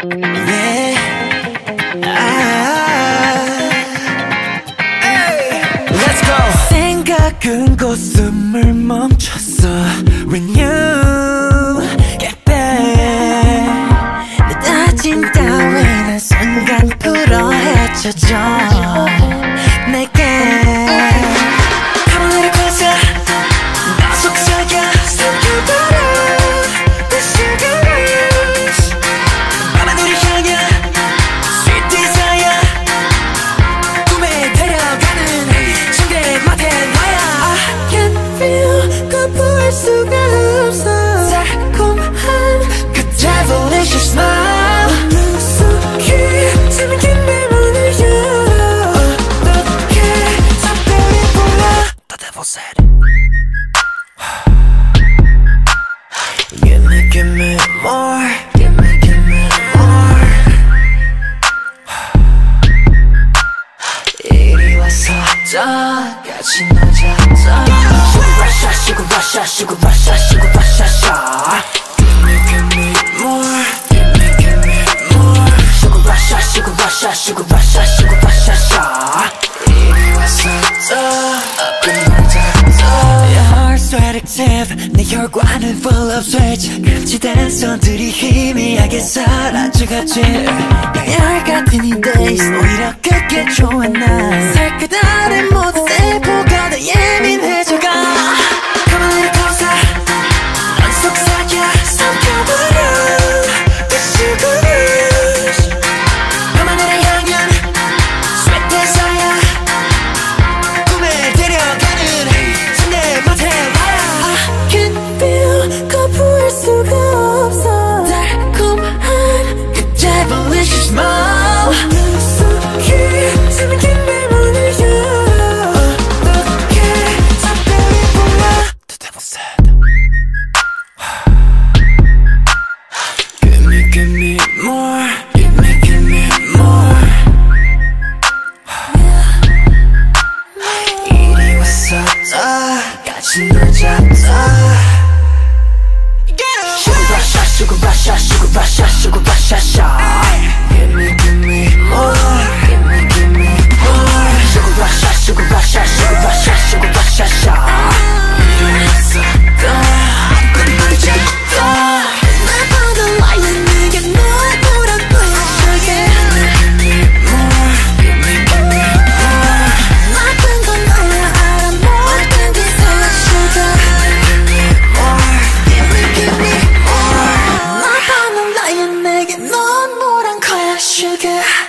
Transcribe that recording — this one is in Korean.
Yeah. Let's go. 생각은 곧 숨을 멈췄어 When you get back 내 다짐 따윈 순간 풀어 헤쳐져 내게 하루를 거서 나 속삭여 삼켜버려 내 시간을 밤하늘을 향해 Sweet desire 꿈에 데려가는 침대 맡에 너야 I can feel 거부할 수가 없어 달콤한 그 devilish smile 능숙히 잠긴 내 문을 열어 어떻게 작별이 보여 The devil said Give me more Give me more 이리 와서 더 같이 놀자 Sugar rush, sugar rush, sugar rush, sugar rush Give me more Give me more Sugar rush, sugar rush, sugar rush, sugar rush 이리 와서 더 끝나자 Your heart's addictive 내 혈관은 full of switch 금지된 손들이 희미하게 사라져가지 열 같은 이 days 오히려 그게 좋아 난 살그다른 모든 세포가 더 예민해져가 가만히 커서 넌 속삭여 삼켜버려 그 sugar rush 밤하늘을 향한 sweet desire 꿈에 데려가는 침대 맡에 와라 I can feel 거부할 수가 없어 달콤한 그 devilish smile 능숙히 잠긴 내 문을 열어 어떻게 작별이 보여 The devil said Give me more Give me more 이리 와서 더 같이 놀자 더 Sugar rush, sugar rush, sugar rush, sugar rush, Give me more Give me more Sugar rush, sugar rush, sugar rush, sugar rush, 이리 와서 더 끝나자 더 나보다 lion 내게 널 보란 거야 Sugar Give me more Give me more 나쁜 건 너야 알아 모든 게 다 Sugar Give me more Give me more 나보다 lion 내게 넌 뭐란 거야 Sugar